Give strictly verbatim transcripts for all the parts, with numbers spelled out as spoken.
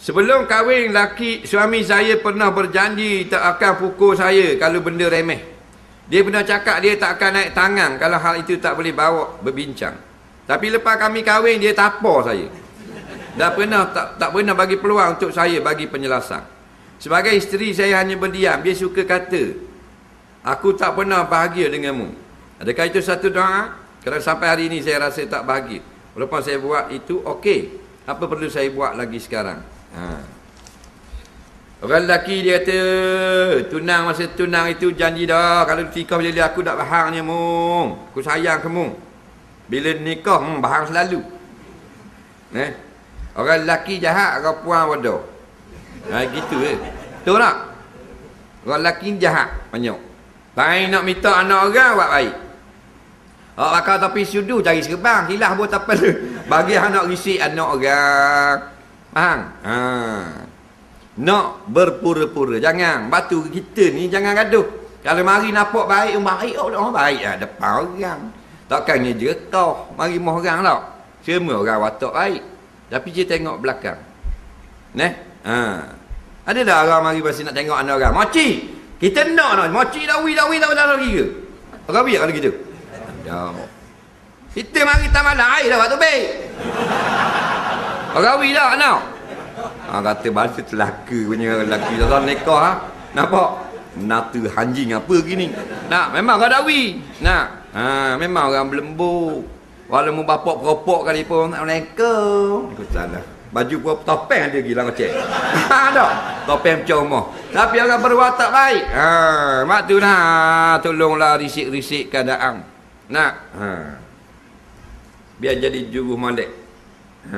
Sebelum kahwin, laki suami saya pernah berjanji tak akan pukul saya kalau benda remeh. Dia pernah cakap dia tak akan naik tangan kalau hal itu tak boleh bawa berbincang. Tapi lepas kami kahwin, dia tapar saya. Dah pernah tak, tak pernah bagi peluang untuk saya bagi penjelasan. Sebagai isteri, saya hanya berdiam. Dia suka kata, aku tak pernah bahagia denganmu. Adakah itu satu doa? Kerana sampai hari ini saya rasa tak bahagia. Walaupun saya buat itu, okey. Apa perlu saya buat lagi sekarang? Ha. Orang lelaki dia kata, tunang masa tunang itu janji dah. Kalau nikah bila dia, aku tak bahang ni mung. Aku sayang kamu. Bila nikah, hmm, bahang selalu. Eh? Orang lelaki jahat, orang puan bodoh. Ha, gitu eh. Betul tak? Orang lelaki jahat, banyak. Baik nak minta anak orang, buat baik. Orang bakal tapi sudu, cari serbang. Hilah pun tak perlu. Bagi anak risik anak orang. Faham? Ha. Nak berpura-pura. Jangan. Batu kita ni jangan gaduh. Kalau mari nampak baik, baik. Oh, oh baik lah. Depan orang. Takkannya je kau. Mari moh orang tak? Semua orang watak baik. Tapi dia tengok belakang. Neh? Ha. Ada tak orang mari masih nak tengok anak orang? Moci! Kita nak nak. Moci dawi, dawi, dawi, dawi, dawi ke? Orang biar kalau gitu? Ada. Kita mari tak malam air dah waktu baik. Orang biar tak nak? Ha, kata bahasa telaka punya lelaki dalam nikah ha? Nampak? Nata hanjing apa gini? Nak, memang kau dawi. Nak. Ha, memang orang berlembut. Walaupun bapak peropok kali pun nak menikah. Aku salah. Baju pun topeng dia gila ngecek. Ha, tak? Topeng macam rumah. Tapi orang berwatak baik. Ha, mak tu nah, tolonglah risik-risik keadaan. Nak. Ha. Biar jadi juru molek. Ha.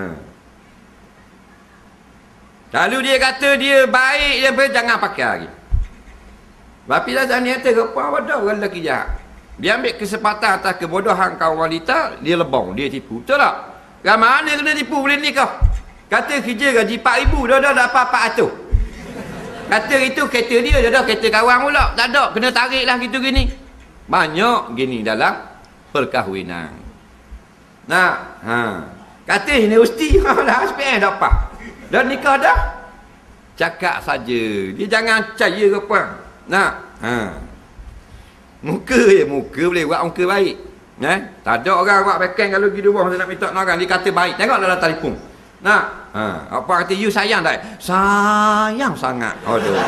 Lalu dia kata dia baik, dia ber, jangan pakai lagi. Tapi dah ni kata apa bodoh orang lelaki jahat. Dia ambil kesempatan atas kebodohan kaum wanita, dia lebong, dia tipu. Betul tak? Kan mana kena tipu boleh nikah? Kata kerja gaji empat ribu, dah dah dapat empat ratus. Kata itu kereta dia, dah dah kereta kawan pula. Tak ada, kena tarik lah gitu gini. Banyak gini dalam perkahwinan. Nah, ha. Kata universiti, dah S P M dapat. Dah nikah dah. Cakap saja. Dia jangan percaya ke apa. Nah, ha. Muka je, muka boleh buat muka baik. Eh? Tak ada orang buat backhand kalau pergi rumah nak minta orang. Dia kata baik. Tengok dalam telefon. Nah, ha. Apa kata you sayang tak? Sayang sangat. Aduh.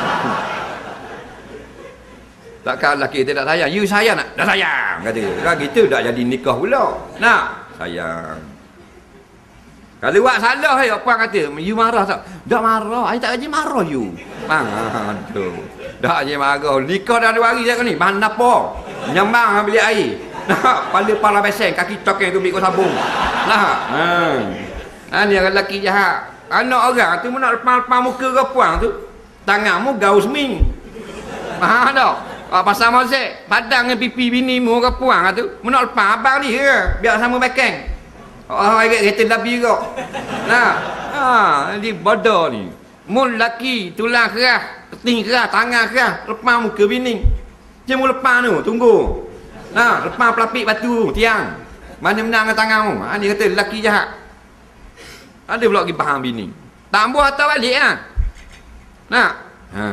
Takkan lelaki kita tak sayang. You sayang tak? Dah sayang. Kata dia. Dah gitu dah jadi nikah pula. Nah, sayang. Kalau buat salah, hey, apa kata? You marah tak? Tak marah. I tak gaji marah you. Aduh. Dah je marah. Nikah dah dua hari ni. Bahan apa? Nyambang ambil air. Nah, pala pala beseng. Kaki cokeng tu ambil kau sabung. Nah. Ha. Ha, ni orang lelaki jahat. Anak orang tu nak lepas-lepas muka ke puang tu. Tanganmu gaus ming. Faham tak? Oh, pasal mozek. Padang dengan pipi bini mu ke puang tu. Mu nak lepas abang ni ke? Biar sama bekeng. Oh, agak kereta Nabi juga. Nah, ha, dia bodoh ni. Mun laki tulang keras, keting keras, tangan keras, lepas muka bini. Dia mu lepas tu, tunggu. Nah, lepas pelapik batu, tiang. Mana menang dengan tanganmu? Ha, dia kata lelaki jahat. Ada pula pergi faham bini. Tak buah atau balik lah. Nah, ha.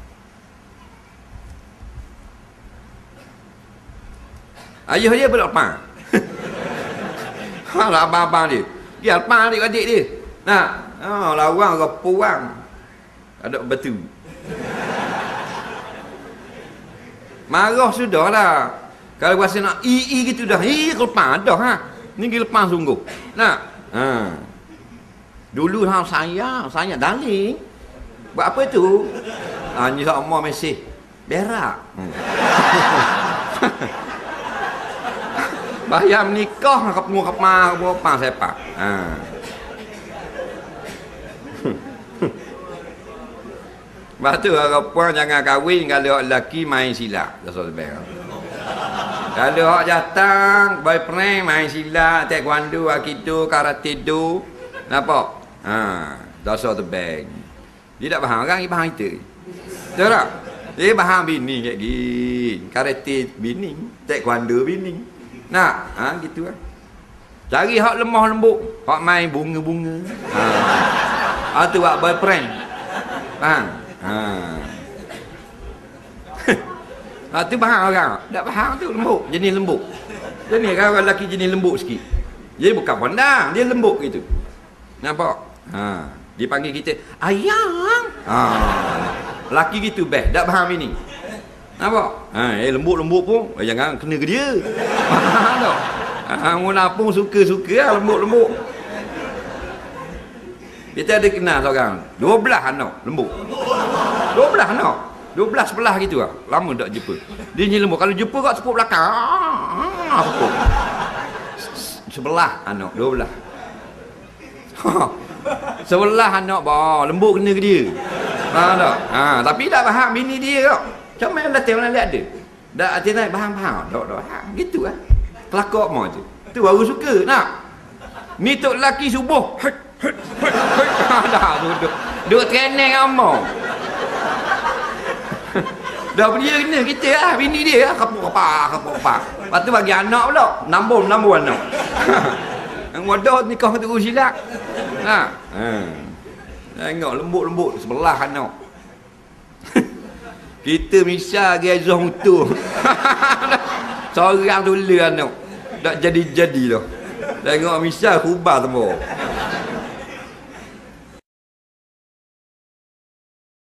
Ayah dia pula lepas. Ha, lah abang-abang dia. Dia lepas adik-adik dia. Nah, ha, lawang ke puang. Ada batu. Marah sudah lah. Kalau rasa nak i-i gitu dah. I lepas dah ha. Ni dia lepas sungguh. Nah, ha. Dulu ha sayang, sayang darling. Buat apa tu? Ha, ni sama mesej. Berak. Hmm. Bayar menikah ke pengu kapma ke apa sepak. Ha. Lepas tu orang puan jangan kahwin kalau lelaki main silat. That's all the best. Kalau hak datang boyfriend main silat, taekwondo, aikido, karate do. Nampak? Ha, that's all the best. Dia tak faham orang, dia faham kita. Betul tak? Dia faham bini kayak gini. Karate bini, taekwondo bini. Nak, ha, gitu kan. Cari hak lemah lembut, hak main bunga-bunga. Ha. Ah tu buat boyfriend. Faham? Ha. Ha tu faham orang. Tak faham tu lembut, jenis lembut. Jenis orang lelaki jenis lembut sikit. Dia bukan pandang, dia lembut gitu. Nampak? Ha, dia panggil kita ayang. Ha. Lelaki gitu best, tak faham ini. Nampak? Ha, eh lembut-lembut pun eh, jangan kena ke dia. Faham tak? Ha, orang pun suka-suka lah lembut-lembut. Kita ada kenal seorang, dua belas anak lembut. dua belas anak. dua belas sebelah gitu lah. Lama tak jumpa. Dia ni lembut. Kalau jumpa kat tepuk belakang. Ah, tepuk. Sebelah anak, dua belas. Sebelah anak, bah, lembut kena ke dia. Faham tak? Ha, tapi tak faham bini dia tak. Macam mana dah tengok lihat dia. Dah hati naik faham-faham. Tak tak faham. Gitu lah. Kelakar mau je. Tu baru suka nak. Ni tok lelaki subuh. Dah duduk. Duduk training amau. Dah dia kena kita lah. Bini dia lah. Kapuk-kapak. Kapuk-kapak. Lepas tu bagi anak pula. Nambul-nambul anak. Yang wadah nikah tu silap. Ha. Ha. Tengok lembut-lembut. Sebelah anak. Kita misal gazah mutu. Seorang tu le anak. Tak jadi-jadi dah. Tengok misal kubah semua.